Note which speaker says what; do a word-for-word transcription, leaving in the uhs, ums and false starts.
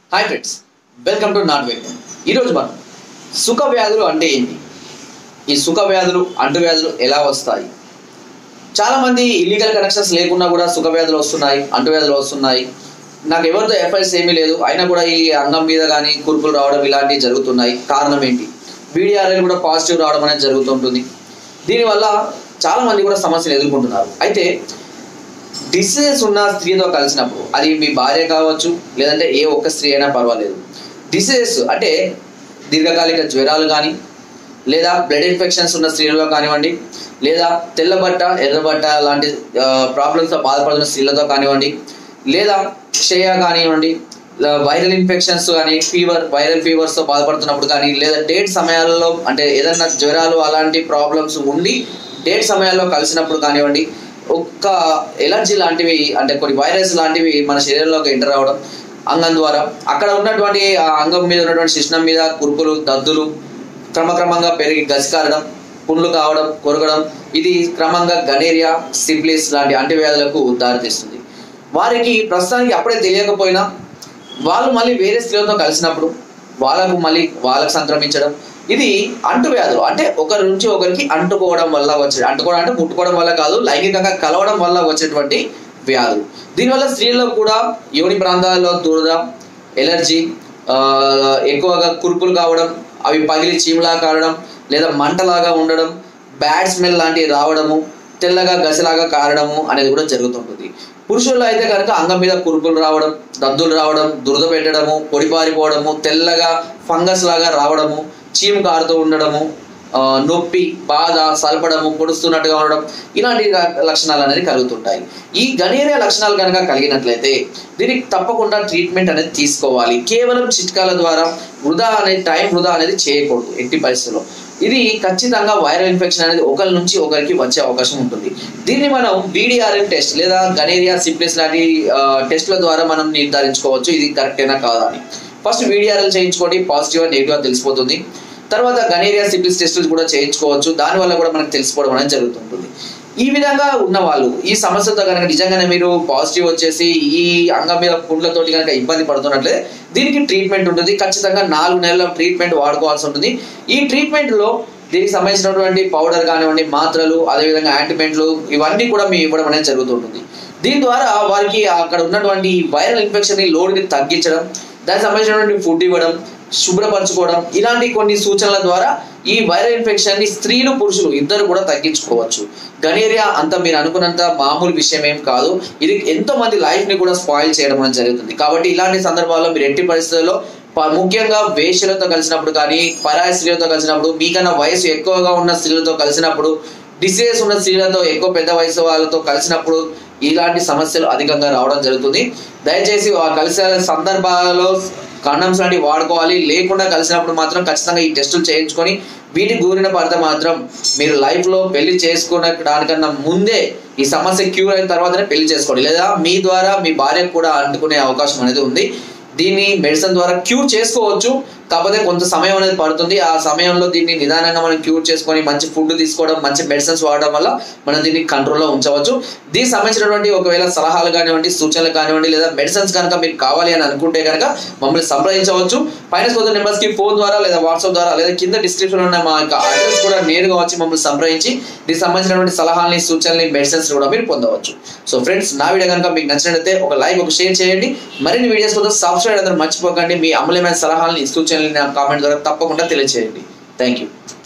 Speaker 1: Hi friends, welcome to not welcome. ఈరోజు మనం సుఖ వ్యాధులు అంటే ఏంటి, ఈ సుఖ వ్యాధులు అంటు వ్యాధులు ఎలా వస్తాయి, చాలామంది ఇల్లీగల్ కనెక్షన్స్ లేకుండా కూడా సుఖ వ్యాధులు వస్తున్నాయి, అంటు వ్యాధులు వస్తున్నాయి. నాకు ఎవరితో ఎఫ్ఐఆర్స్ ఏమీ లేదు, అయినా కూడా ఈ అంగం మీద కానీ కురుపులు రావడం ఇలాంటివి జరుగుతున్నాయి. కారణం ఏంటి? బీడీఆర్ఎల్ కూడా పాజిటివ్ రావడం అనేది జరుగుతుంటుంది. దీనివల్ల చాలామంది కూడా సమస్యలు ఎదుర్కొంటున్నారు. అయితే డిసీజెస్ ఉన్న స్త్రీతో కలిసినప్పుడు, అది మీ భార్య కావచ్చు లేదంటే ఏ ఒక్క స్త్రీ అయినా పర్వాలేదు, డిసీజెస్ అంటే దీర్ఘకాలిక జ్వరాలు కానీ లేదా బ్లడ్ ఇన్ఫెక్షన్స్ ఉన్న స్త్రీలలో కానివ్వండి, లేదా తెల్లబట్ట ఎర్రబట్ట లాంటి ప్రాబ్లమ్స్తో బాధపడుతున్న స్త్రీలతో కానివ్వండి, లేదా క్షయ కానివ్వండి, వైరల్ ఇన్ఫెక్షన్స్ కానీ ఫీవర్ వైరల్ ఫీవర్స్తో బాధపడుతున్నప్పుడు కానీ, లేదా డేట్ సమయాల్లో అంటే ఏదైనా జ్వరాలు అలాంటి ప్రాబ్లమ్స్ ఉండి డేట్ సమయాల్లో కలిసినప్పుడు కానివ్వండి, ఒక్క ఎలర్జీ లాంటివి అంటే కొన్ని వైరస్ లాంటివి మన శరీరంలోకి ఎంటర్ అవ్వడం అంగం ద్వారా, అక్కడ ఉన్నటువంటి ఆ అంగం మీద ఉన్నటువంటి శిష్ణం మీద కురుపులు దద్దులు క్రమక్రమంగా పెరిగి గసికారడం, పుండ్లు కావడం, కొరగడం, ఇది క్రమంగా గనేరియా సిఫిలిస్ లాంటి అంటువ్యాధులకు దారితీస్తుంది. వారికి ప్రస్తుతానికి అప్పుడే తెలియకపోయినా వాళ్ళు మళ్ళీ వేరే స్త్రీలతో కలిసినప్పుడు వాళ్ళకు మళ్ళీ వాళ్ళకు సంక్రమించడం, ఇది అంటువ్యాధులు. అంటే ఒకరి నుంచి ఒకరికి అంటుకోవడం వల్ల వచ్చే, అంటుకోవడం అంటే ముట్టుకోవడం వల్ల కాదు, లైంగికంగా కలవడం వల్ల వచ్చేటువంటి వ్యాధులు. దీనివల్ల స్త్రీల్లో కూడా యోని ప్రాంతాల్లో దురద, ఎలర్జీ, ఎక్కువగా కురుపులు కావడం, అవి పగిలి చీములా కారడం, లేదా మంటలాగా ఉండడం, బ్యాడ్ స్మెల్ లాంటివి రావడము, తెల్లగా గసిలాగా కారడము అనేది కూడా జరుగుతుంటుంది. పురుషుల్లో అయితే కనుక అంగం మీద కురుపులు రావడం, దద్దులు రావడం, దురద పెట్టడము, పొడిపారిపోవడము, తెల్లగా ఫంగస్ లాగా రావడము, చీము కారుతూ ఉండడము, నొప్పి, బాధ, సల్పడము, పొడుస్తున్నట్టుగా ఉండడం, ఇలాంటి లక్షణాలు అనేది కలుగుతుంటాయి. ఈ గనేరియా లక్షణాలు కనుక కలిగినట్లయితే దీనికి తప్పకుండా ట్రీట్మెంట్ అనేది తీసుకోవాలి. కేవలం చిట్కాల ద్వారా వృధా అనేది టైం వృధా అనేది చేయకూడదు ఎట్టి పరిస్థితుల్లో. ఇది ఖచ్చితంగా వైరల్ ఇన్ఫెక్షన్ అనేది ఒకరి నుంచి ఒకరికి వచ్చే అవకాశం ఉంటుంది. దీన్ని మనం బీడీఆర్ఎల్ టెస్ట్ లేదా గనేరియా సిఫిలిస్ లాంటి టెస్ట్ల ద్వారా మనం నిర్ధారించుకోవచ్చు ఇది కరెక్టేనా కాదా అని. ఫస్ట్ బీడీఆర్ఎల్ చేయించుకోండి, పాజిటివ్ అని నెగిటివ్ తెలిసిపోతుంది. తర్వాత గనేరియా సిఫిలిస్ టెస్టులు కూడా చేయించుకోవచ్చు, దానివల్ల కూడా మనకు తెలిసిపోవడం అనేది జరుగుతుంటుంది. ఈ విధంగా ఉన్న వాళ్ళు ఈ సమస్యతో కనుక నిజంగానే మీరు పాజిటివ్ వచ్చేసి ఈ అంగం మీద పుండ్లతోటి కనుక ఇబ్బంది పడుతున్నట్లయితే దీనికి ట్రీట్మెంట్ ఉంటుంది. ఖచ్చితంగా నాలుగు నెలల ట్రీట్మెంట్ వాడుకోవాల్సి ఉంటుంది. ఈ ట్రీట్మెంట్లో దీనికి సంబంధించినటువంటి పౌడర్ కానివ్వండి, మాత్రలు, అదేవిధంగా యాంటిమెంట్లు ఇవన్నీ కూడా మీ ఇవ్వడం అనేది జరుగుతుంటుంది. దీని ద్వారా వారికి అక్కడ ఉన్నటువంటి వైరల్ ఇన్ఫెక్షన్ లోడ్ని తగ్గించడం, దానికి సంబంధించినటువంటి ఫుడ్ ఇవ్వడం, శుభ్రపరచుకోవడం, ఇలాంటి కొన్ని సూచనల ద్వారా ఈ వైరల్ ఇన్ఫెక్షన్ ని స్త్రీలు పురుషులు ఇద్దరు కూడా తగ్గించుకోవచ్చు. గనేరియా అంత మీరు అనుకున్నంత మామూలు విషయం ఏం కాదు. ఇది ఎంతో మంది లైఫ్ ని కూడా స్పాయిల్ చేయడం అనేది జరుగుతుంది. కాబట్టి ఇలాంటి సందర్భాల్లో మీరు ఎట్టి పరిస్థితుల్లో ముఖ్యంగా వేశ్యలతో కలిసినప్పుడు కానీ, పరాయి స్త్రీలతో కలిసినప్పుడు, మీకన్నా వయసు ఎక్కువగా ఉన్న స్త్రీలతో కలిసినప్పుడు, డిసీజెస్ ఉన్న స్త్రీలతో ఎక్కువ పెద్ద వయసు వాళ్ళతో కలిసినప్పుడు ఇలాంటి సమస్యలు అధికంగా రావడం జరుగుతుంది. దయచేసి ఆ కలిసే సందర్భాలలో కండమ్స్ లాంటివి వాడుకోవాలి. లేకుండా కలిసినప్పుడు మాత్రం ఖచ్చితంగా ఈ టెస్టులు చేయించుకొని వీటికి గురిన పడితే మాత్రం మీరు లైఫ్లో పెళ్లి చేసుకునే దానికన్నా ముందే ఈ సమస్య క్యూర్ అయిన తర్వాతనే పెళ్లి చేసుకోండి. లేదా మీ ద్వారా మీ భార్యకు కూడా అంటుకునే అవకాశం అనేది ఉంది. దీన్ని మెడిసిన్ ద్వారా క్యూర్ చేసుకోవచ్చు, కాకపోతే కొంత సమయం అనేది పడుతుంది. ఆ సమయంలో దీన్ని నిదానంగా మనం క్యూర్ చేసుకొని మంచి ఫుడ్ తీసుకోవడం, మంచి మెడిసిన్స్ వాడడం వల్ల మనం దీన్ని కంట్రోల్లో ఉంచవచ్చు. దీనికి సంబంధించినటువంటి ఒకవేళ సలహాలు కానివ్వండి, సూచనలు కానివ్వండి, లేదా మెడిసిన్స్ కనుక మీకు కావాలి అని అనుకుంటే కనుక మమ్మల్ని సంప్రదించవచ్చు. పైన స్కోర్ నెంబర్స్కి ఫోన్ ద్వారా లేదా వాట్సాప్ ద్వారా లేదా కింద డిస్క్రిప్షన్ ఉన్న మా యొక్క అడ్రస్ కూడా నేరుగా వచ్చి మమ్మల్ని సంప్రదించి దీనికి సంబంధించినటువంటి సలహాలని, సూచనలు, మెడిసిన్స్ కూడా మీరు పొందవచ్చు. సో ఫ్రెండ్స్, నా వీడియో కనుక మీకు నచ్చినట్లయితే ఒక లైక్, ఒక షేర్ చేయండి. మరిన్ని వీడియోస్ కోసం సబ్స్క్రైబ్ అందరూ మర్చిపోకండి. మీ అమూల్యమైన సలహాలని, సూచనలు నా కామెంట్ ద్వారా తప్పకుండా తెలియజేయండి. Thank you.